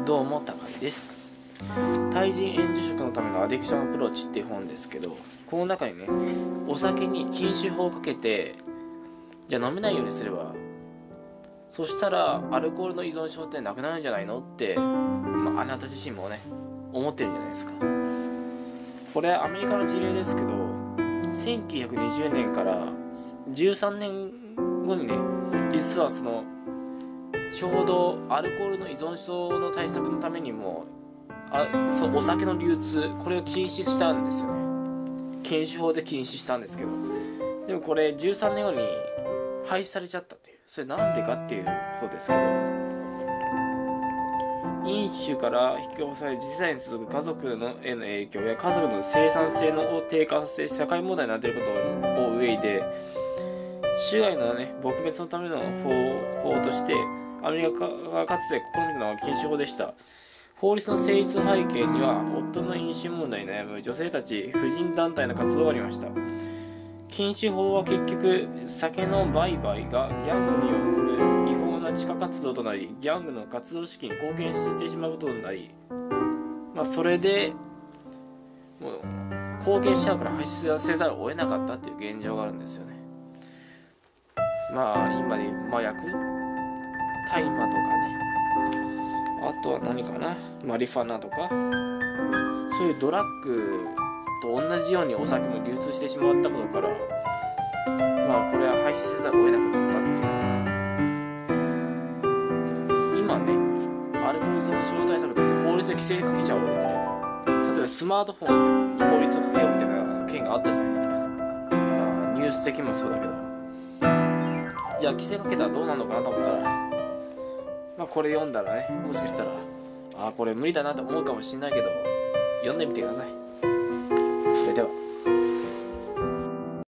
どうも高井です。対人援助職のためのアディクションアプローチっていう本ですけど、この中にね、お酒に禁酒法をかけて、じゃあ飲めないようにすれば、そしたらアルコールの依存症ってなくなるんじゃないのって、あなた自身もね思ってるんじゃないですか。これアメリカの事例ですけど、1920年から13年後にね、実はそのちょうどアルコールの依存症の対策のためにもそうお酒の流通、これを禁止したんですよね。禁酒法で禁止したんですけど、でもこれ13年後に廃止されちゃったっていう、それなんでかっていうことですけど、飲酒から引き起こされ次世代に続く家族への影響や家族の生産性の低下させ社会問題になっていることを上で、種外のね撲滅のための方法としてアメリカがかつて試みたのは禁酒法でした。法律の成立背景には夫の飲酒問題に悩む女性たち婦人団体の活動がありました。禁酒法は結局酒の売買がギャングによる違法な地下活動となり、ギャングの活動資金に貢献してしまうことになり、それでもう貢献しちゃうから廃止せざるを得なかったっていう現状があるんですよね。今で麻薬、大麻とかね、あとは何かな、マリファナとか、そういうドラッグと同じようにお酒も流通してしまったことから、これは廃止せざるを得なくなったっていう。今ね、アルコール依存症対策として法律で規制かけちゃおうみたいな、例えばスマートフォンに法律をかけようみたいな件があったじゃないですか。ニュース的にもそうだけど、じゃあ規制かけたらどうなるのかなと思ったら、これ読んだらね、もしかしたらこれ無理だなと思うかもしれないけど、読んでみてください。それでは。